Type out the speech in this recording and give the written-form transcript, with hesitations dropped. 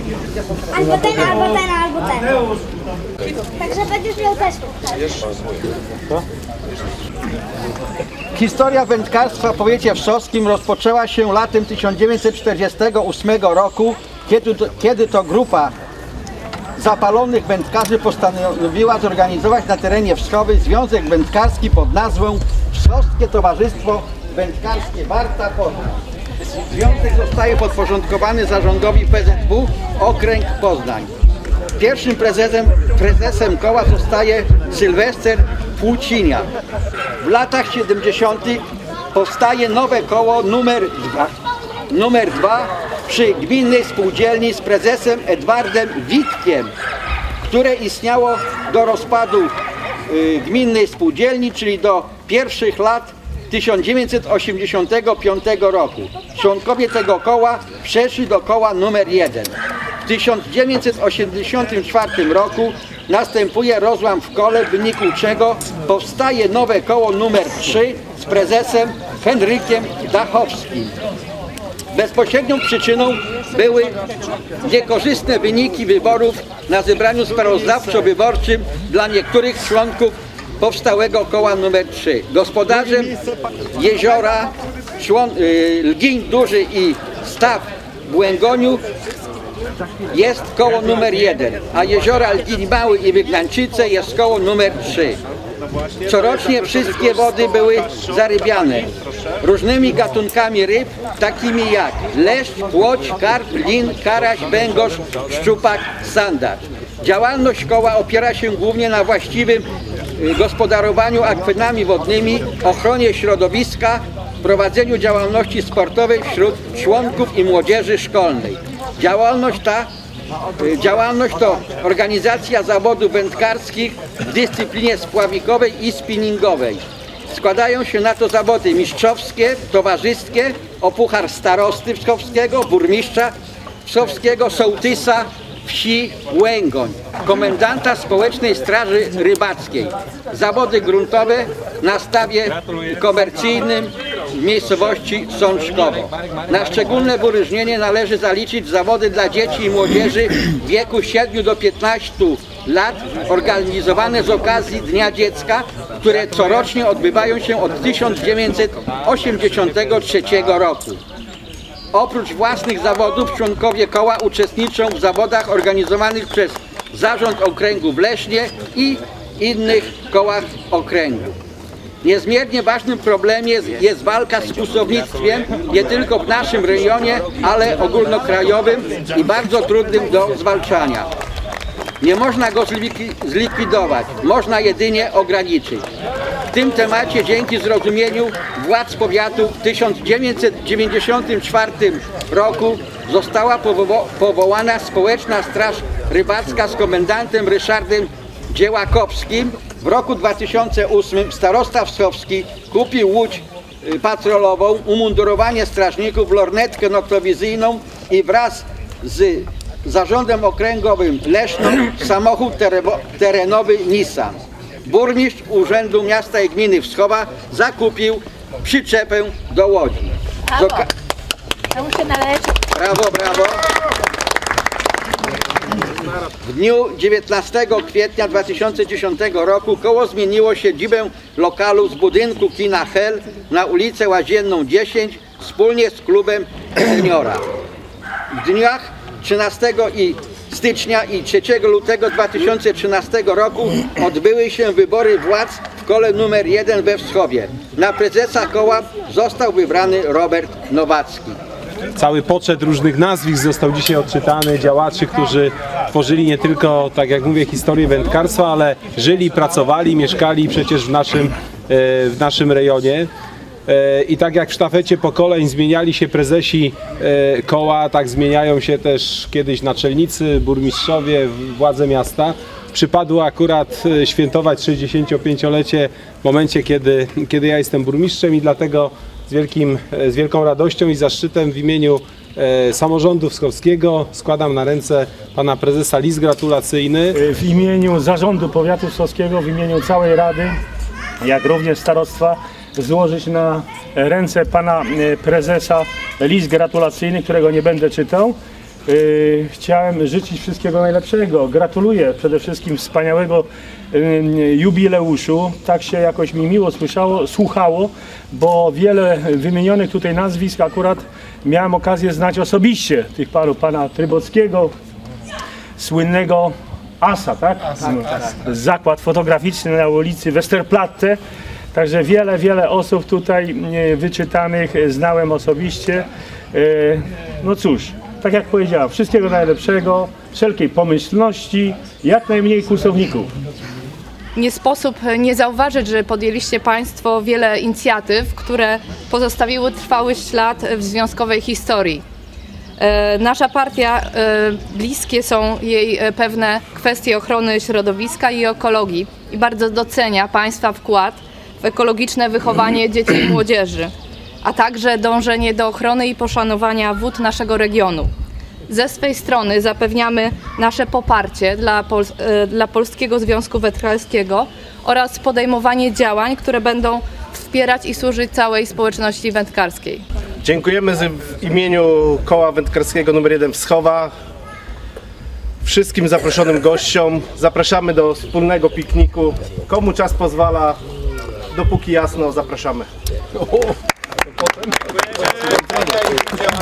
Albo ten, albo ten, albo ten. Także będziesz miał też. Historia wędkarstwa w powiecie wrzoskim rozpoczęła się latem 1948 roku, kiedy to grupa zapalonych wędkarzy postanowiła zorganizować na terenie Wschowy związek wędkarski pod nazwą Wrzoskie Towarzystwo Wędkarskie Warta Poznań. Związek zostaje podporządkowany zarządowi PZW Okręg Poznań. Pierwszym prezesem koła zostaje Sylwester Płucinia. W latach 70. powstaje nowe koło numer 2 przy Gminnej Spółdzielni z prezesem Edwardem Witkiem, które istniało do rozpadu Gminnej Spółdzielni, czyli do pierwszych lat 1985 roku. Członkowie tego koła przeszli do koła numer 1. W 1984 roku następuje rozłam w kole, w wyniku czego powstaje nowe koło numer 3 z prezesem Henrykiem Dachowskim. Bezpośrednią przyczyną były niekorzystne wyniki wyborów na zebraniu sprawozdawczo-wyborczym dla niektórych członków powstałego koła numer 3. Gospodarzem jeziora Lgiń Duży i Staw w Łęgoniu jest koło numer 1, a jeziora Lgiń Mały i Wygnańczyce jest koło numer 3. Corocznie wszystkie wody były zarybiane różnymi gatunkami ryb, takimi jak leszcz, płoć, karp, lin, karaś, węgorz, szczupak, sandacz. Działalność koła opiera się głównie na właściwym gospodarowaniu akwenami wodnymi, ochronie środowiska, prowadzeniu działalności sportowej wśród członków i młodzieży szkolnej. Działalność to organizacja zawodów wędkarskich w dyscyplinie spławikowej i spinningowej. Składają się na to zawody mistrzowskie, towarzyskie, o puchar starosty wschowskiego, burmistrza wschowskiego, sołtysa wsi Łęgoń, komendanta Społecznej Straży Rybackiej. Zawody gruntowe na stawie komercyjnym w miejscowości Sączkowo. Na szczególne wyróżnienie należy zaliczyć zawody dla dzieci i młodzieży w wieku 7 do 15 lat organizowane z okazji Dnia Dziecka, które corocznie odbywają się od 1983 roku. Oprócz własnych zawodów członkowie koła uczestniczą w zawodach organizowanych przez Zarząd Okręgu w Lesznie i innych kołach okręgu. Niezmiernie ważnym problemem jest walka z kłusownictwem nie tylko w naszym rejonie, ale ogólnokrajowym i bardzo trudnym do zwalczania. Nie można go zlikwidować, można jedynie ograniczyć. W tym temacie dzięki zrozumieniu władz powiatu w 1994 roku została powołana Społeczna Straż Rybacka z komendantem Ryszardem Dziełakowskim. W roku 2008 starosta wschowski kupił łódź patrolową, umundurowanie strażników, lornetkę noktowizyjną i wraz z Zarządem Okręgowym Leszno samochód terenowy Nissan. Burmistrz Urzędu Miasta i Gminy Wschowa zakupił przyczepę do łodzi. Brawo, brawo. W dniu 19 kwietnia 2010 roku koło zmieniło siedzibę lokalu z budynku kina Hel na ulicę Łazienną 10 wspólnie z klubem seniora. W dniach 13 stycznia i 3 lutego 2013 roku odbyły się wybory władz w kole numer 1 we Wschowie. Na prezesa koła został wybrany Robert Nowacki. Cały poczet różnych nazwisk został dzisiaj odczytany, działaczy, którzy tworzyli nie tylko, tak jak mówię, historię wędkarstwa, ale żyli, pracowali, mieszkali przecież w naszym rejonie. I tak jak w sztafecie pokoleń zmieniali się prezesi koła, tak zmieniają się też kiedyś naczelnicy, burmistrzowie, władze miasta. Przypadło akurat świętować 65-lecie w momencie, kiedy ja jestem burmistrzem i dlatego z wielką radością i zaszczytem w imieniu samorządu wschowskiego składam na ręce pana prezesa list gratulacyjny. W imieniu zarządu powiatu wschowskiego, w imieniu całej rady, jak również starostwa, złożyć na ręce pana prezesa list gratulacyjny, którego nie będę czytał. Chciałem życzyć wszystkiego najlepszego. Gratuluję przede wszystkim wspaniałego jubileuszu. Tak się jakoś mi miło słuchało, bo wiele wymienionych tutaj nazwisk akurat miałem okazję znać osobiście. Tych paru, pana Trybockiego, słynnego Asa, tak? Zakład fotograficzny na ulicy Westerplatte. Także wiele osób tutaj wyczytanych znałem osobiście. No cóż, tak jak powiedziałem, wszystkiego najlepszego, wszelkiej pomyślności, jak najmniej kłusowników. Nie sposób nie zauważyć, że podjęliście Państwo wiele inicjatyw, które pozostawiły trwały ślad w związkowej historii. Nasza partia, bliskie są jej pewne kwestie ochrony środowiska i ekologii i bardzo docenia Państwa wkład w ekologiczne wychowanie dzieci i młodzieży, a także dążenie do ochrony i poszanowania wód naszego regionu. Ze swej strony zapewniamy nasze poparcie dla Polskiego Związku Wędkarskiego oraz podejmowanie działań, które będą wspierać i służyć całej społeczności wędkarskiej. Dziękujemy w imieniu Koła Wędkarskiego nr 1 Wschowa wszystkim zaproszonym gościom. Zapraszamy do wspólnego pikniku. Komu czas pozwala, dopóki jasno, zapraszamy.